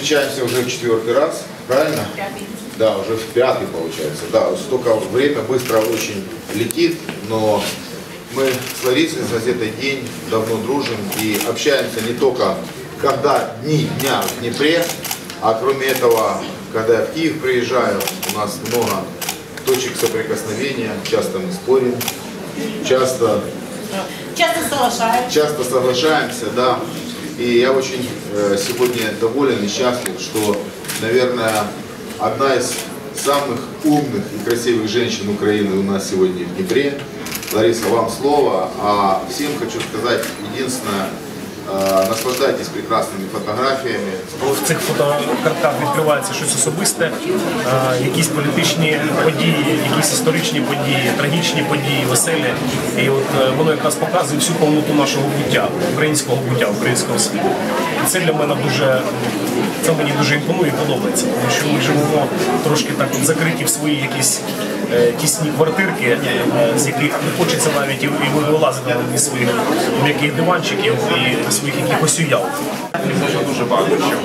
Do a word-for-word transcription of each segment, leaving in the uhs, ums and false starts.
встречаемся уже в четвертый раз, правильно? Пятый. Да, уже в пятый получается. Да, столько время быстро очень летит, но мы с Ларисой, с газетой «День» давно дружим и общаемся не только когда дни дня в Днепре, а кроме этого, когда я в Киев приезжаю, у нас много точек соприкосновения, часто мы спорим, часто, Часто соглашаемся. часто соглашаемся, да. И я очень э, сегодня доволен и счастлив, что, наверное, одна из самых умных и красивых женщин Украины у нас сегодня в Днепре. Лариса, вам слово. А всем хочу сказать единственное, э, наслаждайтесь прекрасными фотографиями. В цих фотокартках відкривається щось особисте, е, якісь політичні події, якісь історичні події, трагічні події, веселі. І от е, воно якраз показує всю повноту нашого буття, українського буття, українського світу. І це для мене дуже, це мені дуже імпонує і подобається, тому що ми живемо трошки так от закриті в свої якісь е, тісні квартирки, е, з яких не хочеться навіть і, і вилазити із своїх м'яких диванчиків і своїх якихось уяв. Дуже дуже багато чого.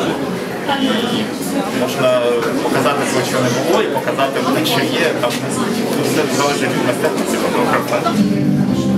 Можна показати те, що не було, і показати те, що є. Там все залежить від мистецтва фотографа.